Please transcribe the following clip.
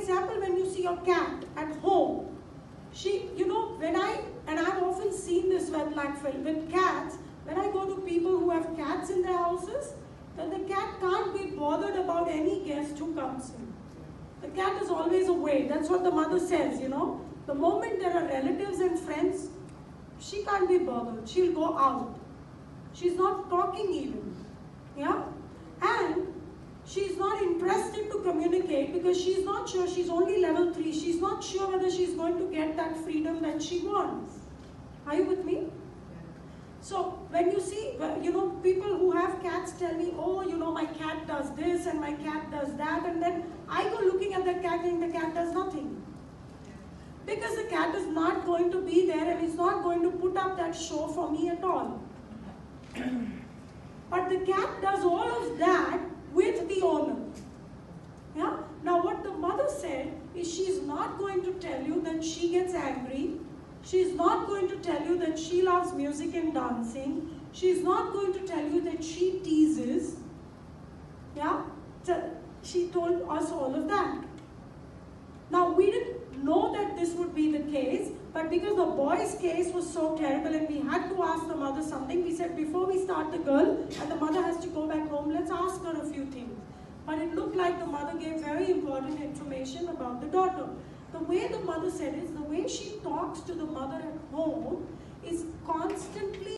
example, when you see your cat at home, and I've often seen this with cats, when I go to people who have cats in their houses, then the cat can't be bothered about any guest who comes in. The cat is always away. That's what the mother says, The moment there are relatives and friends, she can't be bothered. She'll go out. She's not talking even. Yeah? And she's not interested to communicate because she's not sure. She's only level 3. She's not sure whether she's going to get that freedom that she wants. Are you with me? So when you see, people who have cats tell me, oh, my cat does this and my cat does that, and then I go looking at the cat and the cat does nothing. Because the cat is not going to be there and is not going to put up that show for me at all. But the cat does all of that with the owner. Yeah? Now what the mother said is she's not going to tell you that she gets angry. She's not going to tell you that she loves music and dancing. She's not going to tell you that she teases. Yeah? So she told us all of that. Now we didn't know that this would be the case, but because the boy's case was so terrible and we had to ask the mother something, we said before we start the girl and the mother has to go back home, let's ask her a few things. But it looked like the mother gave very important information about the daughter. The way the mother said is, the way she talks to the mother at home is constantly